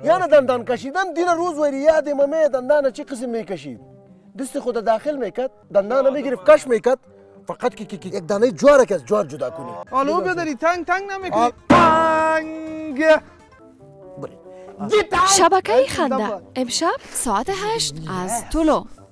یعنی دندان کشیدن دین روز وری یاد ممه دندان چی قسم میکشید دست خود داخل میکرد دندان میگرفت کش میکرد فقط که یک دانه جوار که از جوار جدا کنی حالا بداری تنگ نمیکنی تنگ شبکه خنده امشب ساعت 8 از طلوع